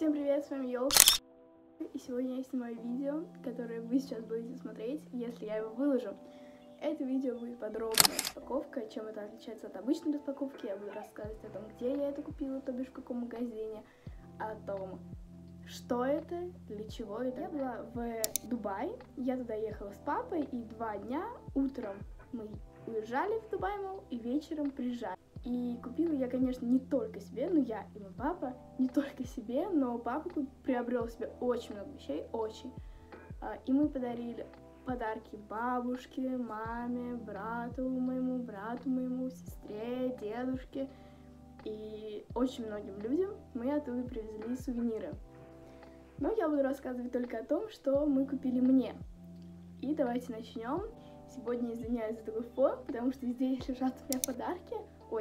Всем привет, с вами Ёлка. И сегодня я снимаю видео, которое вы сейчас будете смотреть, если я его выложу. Это видео будет подробная распаковка, чем это отличается от обычной распаковки. Я буду рассказывать о том, где я это купила, то бишь в каком магазине, о том, что это, для чего это. Я была в Дубае, я туда ехала с папой, и 2 дня утром мы уезжали в Дубай, мол, и вечером приезжали. И купила я, конечно, не только себе, но я и мой папа, не только себе, но папа приобрел себе очень много вещей, очень. И мы подарили подарки бабушке, маме, брату моему, сестре, дедушке и очень многим людям. Мы оттуда привезли сувениры. Но я буду рассказывать только о том, что мы купили мне. И давайте начнем. Сегодня извиняюсь за такой фон, потому что здесь лежат у меня подарки.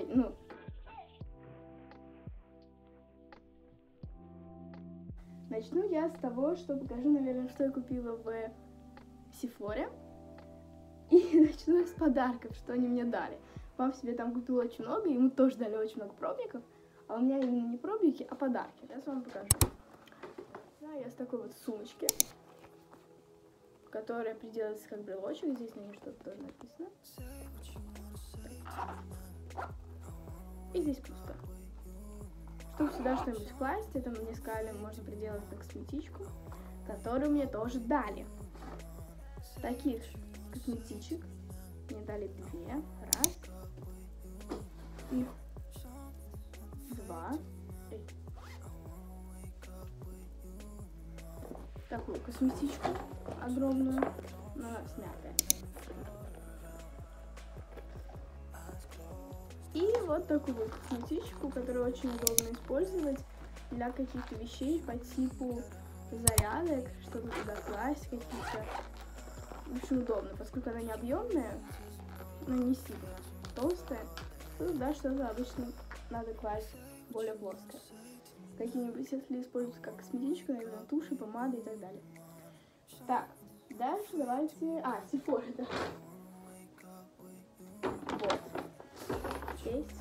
Начну я с того, что покажу, наверное, что я купила в Сефоре. И начну с подарков, что они мне дали. Папа себе там купил очень много, ему тоже дали очень много пробников. А у меня именно не пробники, а подарки. Сейчас вам покажу. Да, я с такой вот сумочки, которая приделается как брелочек. Здесь на ней что-то тоже написано. И здесь пусто. Чтобы сюда что-нибудь класть, это мне сказали, можно приделать на косметичку, которую мне тоже дали. Таких косметичек мне дали 2. Раз. И 2. Такую косметичку огромную, но она смятая. И вот такую вот косметичку, которую очень удобно использовать для каких-то вещей по типу зарядок, чтобы туда класть какие-то. Очень удобно, поскольку она не объемная, но не сильно толстая, то туда что-то обычно надо класть более плоское. Какие-нибудь, если использовать как косметичку, наверное, туши, помады и так далее. Так, дальше давайте... Сефора, да. Вот. Есть.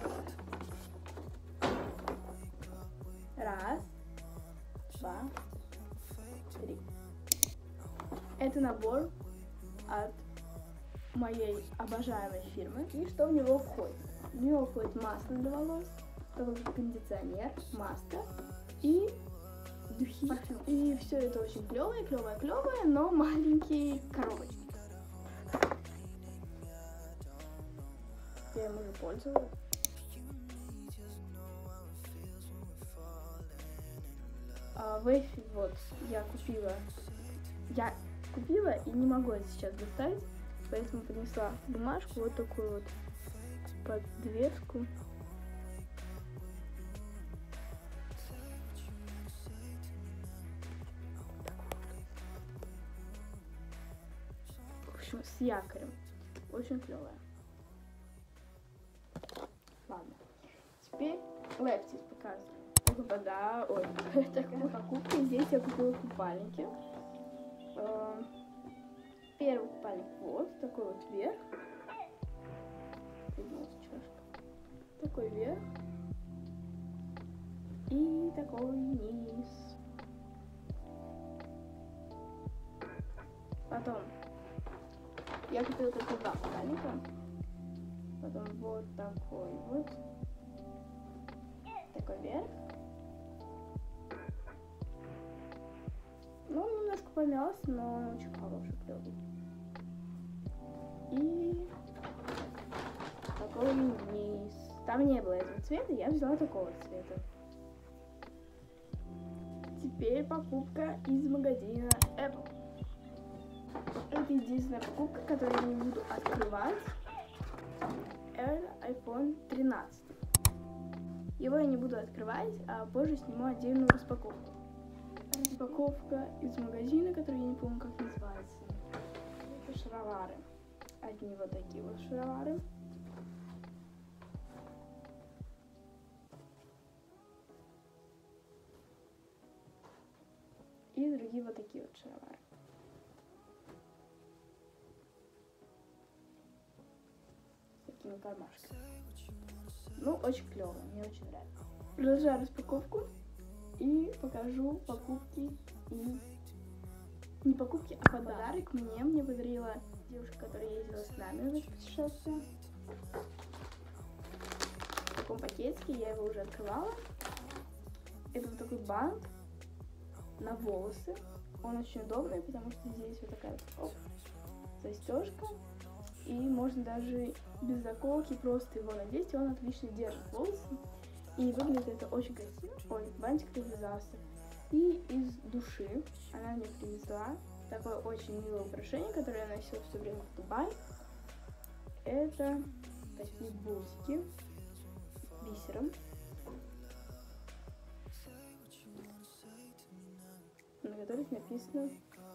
Раз, 2, 3. Это набор от моей обожаемой фирмы. И что в него входит? В него входит масло для волос, такой кондиционер, маска и духи. И все это очень клевое, но маленькие коробочки. Я им уже пользовалась. Вэфи вот я купила и не могу это сейчас достать, поэтому принесла бумажку вот такую вот под дверцу. В общем, с якорем. Очень клевая. Ладно. Теперь лептис показываю. Такая покупка. Здесь я купила купальники. Первый купальник вот, такой вот верх. Такой верх. И такой низ. Потом я купила только 2 купальника. Потом вот такой вот. Такой верх. Ну, он немножко помялся, но он очень хороший, клевый. И такой низ. Там не было этого цвета, я взяла такого цвета. Теперь покупка из магазина Apple. Это единственная покупка, которую я не буду открывать. Это iPhone 13. Его я не буду открывать, а позже сниму отдельную распаковку. Распаковка из магазина, который я не помню, как называется. Это шаровары. Одни вот такие вот шаровары. И другие вот такие вот шаровары. С такими кармашками. Ну, очень клево, мне очень нравится. Продолжаю распаковку. и покажу покупки и... Не покупки, а подарок мне подарила девушка, которая ездила с нами в это путешествие. В таком пакетике, я его уже открывала. Это вот такой бант на волосы. Он очень удобный, потому что здесь вот такая вот застежка. И можно даже без заколки просто его надеть, и он отлично держит волосы. И выглядит это очень красиво. Ой, бантик привязался. И из души она мне привезла такое очень милое украшение, которое я носила все время в Дубае. Это такие бусики бисером, на которых написано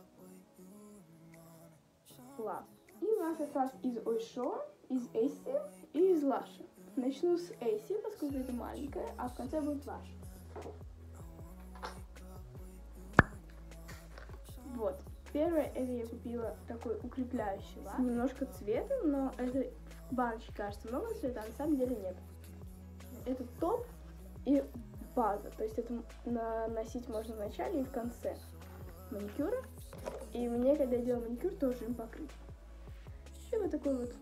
Love. И у нас осталось из Oysho, из Essie и из Lush. Начну с Essie, поскольку это маленькая, а в конце будет Lush. Вот. Первое, это я купила такой укрепляющий лак. Немножко цветом, но это в баночке кажется много цвета, а на самом деле нет. Это топ и база. То есть это наносить можно в начале и в конце маникюра. И мне, когда я делала маникюр, тоже им покрыть. И вот такой вот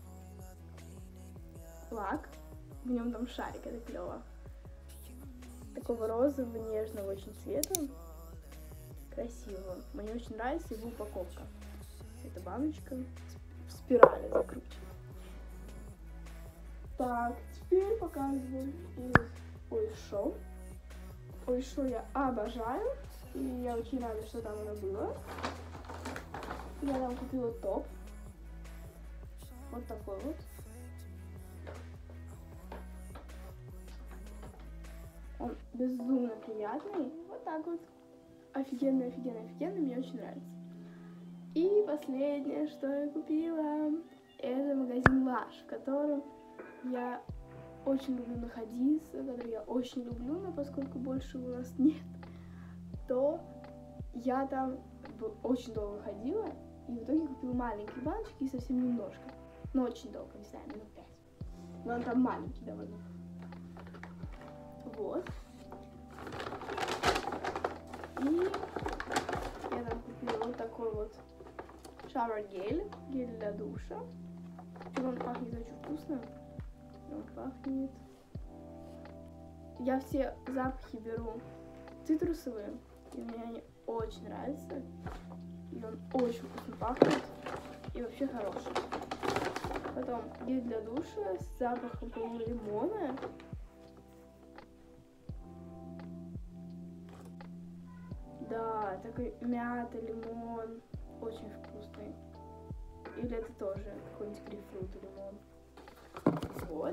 лак. В нем там шарик, это клево. Такого розового, нежного очень цвета. Красиво. Мне очень нравится его упаковка. Эта баночка в спирали закручена. Так, теперь показываю из Oysho. Oysho я обожаю. И я очень рада, что там оно было. Я там купила топ. Вот такой вот. Он безумно приятный. Вот так вот. Офигенно, офигенно, офигенно. Мне очень нравится. И последнее, что я купила, это магазин Lush, в котором я очень люблю находиться, который я очень люблю, но поскольку больше у нас нет, то я там очень долго ходила, и в итоге купила маленькие баночки и совсем немножко. Но очень долго, не знаю, минут 5. Но он там маленький довольно. Вот. И я там купила вот такой вот шауэр-гель, гель для душа. И он пахнет очень вкусно. Он пахнет... Я все запахи беру цитрусовые, и мне они очень нравятся. И он очень вкусно пахнет, и вообще хороший. Потом гель для душа с запахом, по-моему, лимона. Да, такой мята, лимон, очень вкусный. Или это тоже какой-нибудь грейпфрут и лимон. Вот.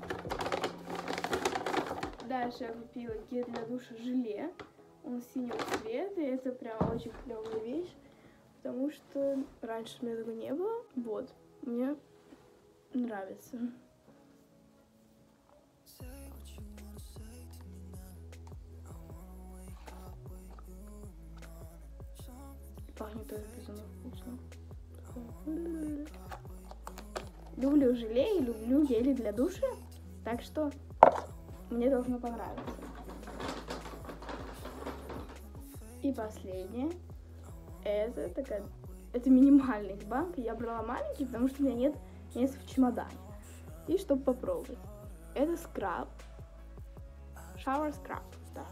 Дальше я купила гель для душа желе. Он синего цвета, и это прям очень клевая вещь, потому что раньше у меня такого не было. Вот, мне нравится. Пахнет тоже безумно вкусно. Люблю желе и люблю гели для душа, так что мне должно понравиться. И последнее, это минимальный из банка. Я брала маленький, потому что у меня нет места в чемодане. И чтобы попробовать. Это скраб. Shower скраб, да.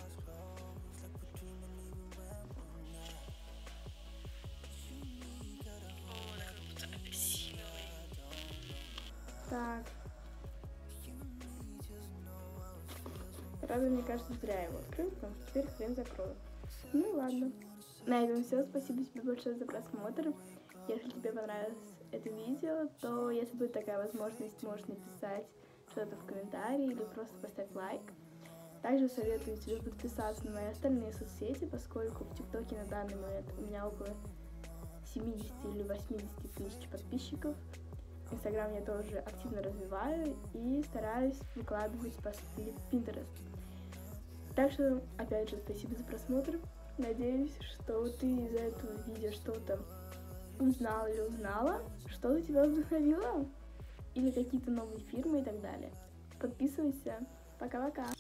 Так. Правда, мне кажется, зря его открыл, потому что теперь хрен закрою. Ну ладно. На этом все. Спасибо тебе большое за просмотр. Если тебе понравилось это видео, то если будет такая возможность, можешь написать что-то в комментарии или просто поставь лайк. Также советую тебе подписаться на мои остальные соцсети, поскольку в ТикТоке на данный момент у меня около 70 или 80 тысяч подписчиков. Инстаграм я тоже активно развиваю и стараюсь выкладывать посты в Pinterest. Так что, опять же, спасибо за просмотр. Надеюсь, что ты из этого видео что-то узнал или узнала, что-то тебя вдохновило, или какие-то новые фирмы и так далее. Подписывайся. Пока-пока.